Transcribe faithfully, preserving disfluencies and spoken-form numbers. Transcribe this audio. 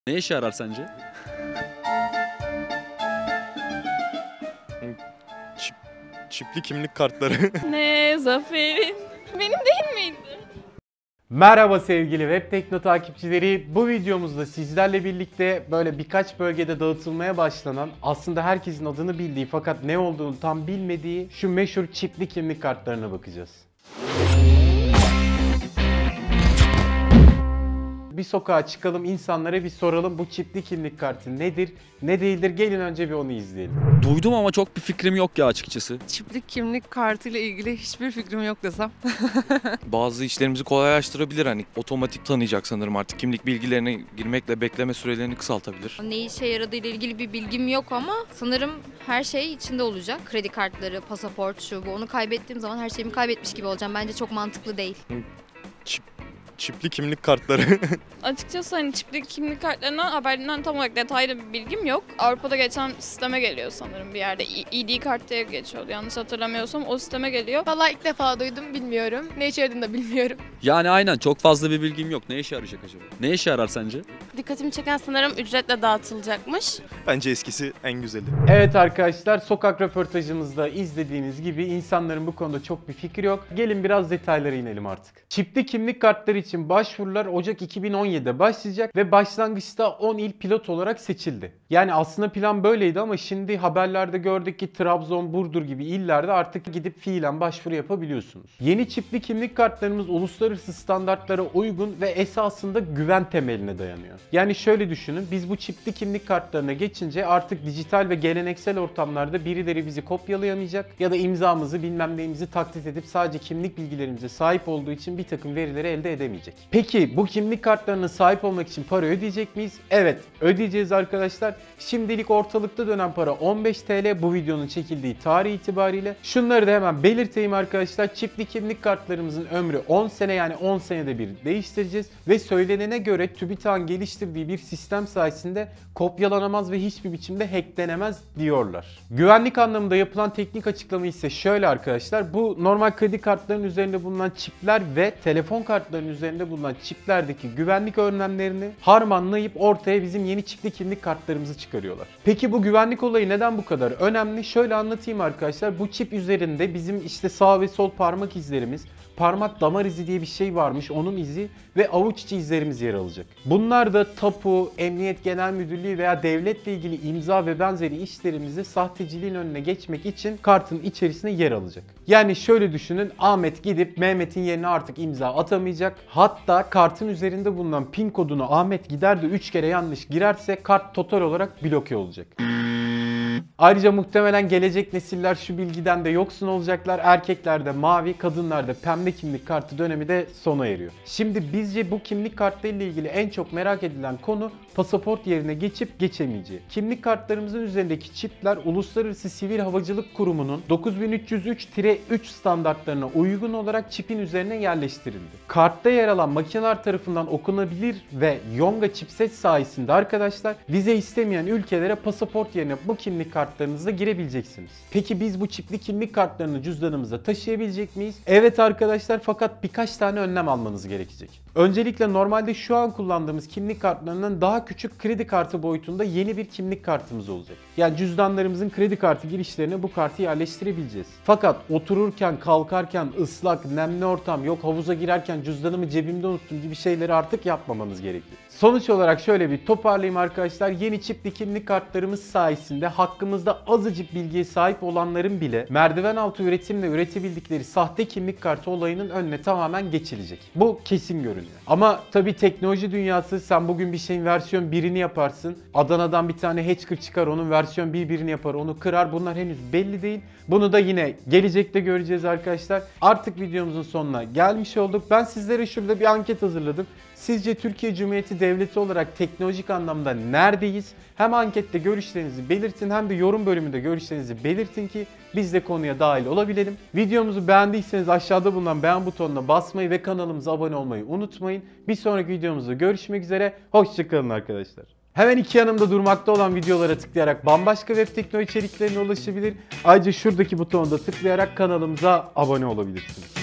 Ne işe yarar sence? Çip, çipli kimlik kartları. Ne Zafer'in? Benim değil miydi? Merhaba sevgili Web Tekno takipçileri. Bu videomuzda sizlerle birlikte böyle birkaç bölgede dağıtılmaya başlanan, aslında herkesin adını bildiği fakat ne olduğunu tam bilmediği şu meşhur çipli kimlik kartlarına bakacağız. Bir sokağa çıkalım, insanlara bir soralım bu çipli kimlik kartı nedir, ne değildir? Gelin önce bir onu izleyelim. Duydum ama çok bir fikrim yok ya açıkçası. Çiplik kimlik kartı ile ilgili hiçbir fikrim yok desem. Bazı işlerimizi kolaylaştırabilir, hani otomatik tanıyacak sanırım artık, kimlik bilgilerine girmekle bekleme sürelerini kısaltabilir. Ne işe yaradığı ile ilgili bir bilgim yok ama sanırım her şey içinde olacak. Kredi kartları, pasaport, şu bu. Onu kaybettiğim zaman her şeyimi kaybetmiş gibi olacağım. Bence çok mantıklı değil. Çip, çipli kimlik kartları. Açıkçası hani çipli kimlik kartlarından haberlerinden tam olarak detaylı bir bilgim yok. Avrupa'da geçen sisteme geliyor sanırım bir yerde. E D kart diye geçiyordu yanlış hatırlamıyorsam, o sisteme geliyor. Vallahi ilk defa duydum, bilmiyorum. Ne işe yaradığını da bilmiyorum. Yani aynen, çok fazla bir bilgim yok. Ne işe yarayacak acaba? Ne işe yarar sence? Dikkatimi çeken sanırım ücretle dağıtılacakmış. Bence eskisi en güzeli. Evet arkadaşlar, sokak röportajımızda izlediğiniz gibi insanların bu konuda çok bir fikri yok. Gelin biraz detaylara inelim artık. Çipli kimlik kartları için başvurular Ocak iki bin on yedide başlayacak ve başlangıçta on il pilot olarak seçildi. Yani aslında plan böyleydi ama şimdi haberlerde gördük ki Trabzon, Burdur gibi illerde artık gidip fiilen başvuru yapabiliyorsunuz. Yeni çipli kimlik kartlarımız uluslararası standartlara uygun ve esasında güven temeline dayanıyor. Yani şöyle düşünün, biz bu çipli kimlik kartlarına geçince artık dijital ve geleneksel ortamlarda birileri bizi kopyalayamayacak ya da imzamızı bilmem neyimizi taklit edip sadece kimlik bilgilerimize sahip olduğu için bir takım verileri elde edemeyecek. Peki bu kimlik kartlarına sahip olmak için para ödeyecek miyiz? Evet, ödeyeceğiz arkadaşlar. Şimdilik ortalıkta dönen para on beş TL bu videonun çekildiği tarih itibariyle. Şunları da hemen belirteyim arkadaşlar. Çipli kimlik kartlarımızın ömrü on sene, yani on senede bir değiştireceğiz ve söylenene göre TÜBİTAK'ın geliştirdiği bir sistem sayesinde kopyalanamaz ve hiçbir biçimde hacklenemez diyorlar. Güvenlik anlamında yapılan teknik açıklama ise şöyle arkadaşlar. Bu normal kredi kartlarının üzerinde bulunan çipler ve telefon kartlarının üzerinde bulunan çiplerdeki güvenlik önlemlerini harmanlayıp ortaya bizim yeni çipli kimlik kartlarımızı çıkarıyorlar. Peki bu güvenlik olayı neden bu kadar önemli? Şöyle anlatayım arkadaşlar. Bu çip üzerinde bizim işte sağ ve sol parmak izlerimiz, parmak damar izi diye bir şey varmış, onun izi ve avuç içi izlerimiz yer alacak. Bunlar da tapu, Emniyet Genel Müdürlüğü veya devletle ilgili imza ve benzeri işlerimizi sahteciliğin önüne geçmek için kartın içerisine yer alacak. Yani şöyle düşünün, Ahmet gidip Mehmet'in yerine artık imza atamayacak. Hatta kartın üzerinde bulunan pin kodunu Ahmet gider de üç kere yanlış girerse kart total olarak bloke olacak. Ayrıca muhtemelen gelecek nesiller şu bilgiden de yoksun olacaklar. Erkeklerde mavi, kadınlarda pembe kimlik kartı dönemi de sona eriyor. Şimdi bizce bu kimlik kartlarıyla ilgili en çok merak edilen konu pasaport yerine geçip geçemeyeceği. Kimlik kartlarımızın üzerindeki çipler Uluslararası Sivil Havacılık Kurumu'nun dokuz bin üç yüz üç üç standartlarına uygun olarak çipin üzerine yerleştirildi. Kartta yer alan makineler tarafından okunabilir ve Yonga chipset sayesinde arkadaşlar vize istemeyen ülkelere pasaport yerine bu kimlik kartlarınızla girebileceksiniz. Peki biz bu çipli kimlik kartlarını cüzdanımıza taşıyabilecek miyiz? Evet arkadaşlar, fakat birkaç tane önlem almanız gerekecek. Öncelikle normalde şu an kullandığımız kimlik kartlarından daha küçük kredi kartı boyutunda yeni bir kimlik kartımız olacak. Yani cüzdanlarımızın kredi kartı girişlerine bu kartı yerleştirebileceğiz. Fakat otururken, kalkarken, ıslak, nemli ortam, yok havuza girerken cüzdanımı cebimde unuttum gibi şeyleri artık yapmamanız gerekiyor. Sonuç olarak şöyle bir toparlayayım arkadaşlar. Yeni çipli kimlik kartlarımız sayesinde hakkımızda azıcık bilgiye sahip olanların bile merdiven altı üretimle üretebildikleri sahte kimlik kartı olayının önüne tamamen geçilecek. Bu kesin görünüyor. Ama tabii teknoloji dünyası, sen bugün bir şeyin versiyon birini yaparsın. Adana'dan bir tane hacker çıkar, onun versiyon bir birini yapar, onu kırar. Bunlar henüz belli değil. Bunu da yine gelecekte göreceğiz arkadaşlar. Artık videomuzun sonuna gelmiş olduk. Ben sizlere şurada bir anket hazırladım. Sizce Türkiye Cumhuriyeti Devleti olarak teknolojik anlamda neredeyiz? Hem ankette görüşlerinizi belirtin hem de yorum bölümünde görüşlerinizi belirtin ki biz de konuya dahil olabilelim. Videomuzu beğendiyseniz aşağıda bulunan beğen butonuna basmayı ve kanalımıza abone olmayı unutmayın. Bir sonraki videomuzda görüşmek üzere. Hoşça kalın arkadaşlar. Hemen iki yanımda durmakta olan videolara tıklayarak bambaşka web teknoloji içeriklerine ulaşabilir. Ayrıca şuradaki butona da tıklayarak kanalımıza abone olabilirsiniz.